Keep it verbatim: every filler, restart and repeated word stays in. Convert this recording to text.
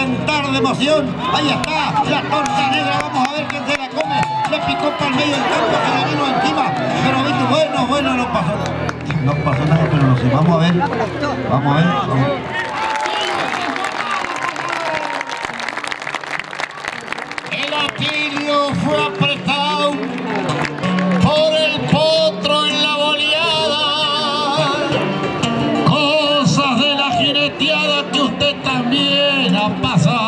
reventar de emoción. Ahí está, la torta negra, vamos a ver quién se la come. Le picó para el medio del campo, se la vino encima. Pero viste, bueno, bueno, no pasó. No pasó nada, pero no sé, vamos a ver. Vamos a ver. Vamos. El Atilio fue apretado por el potro en la boleada. Cosas de la jineteada que usted también ha pasado.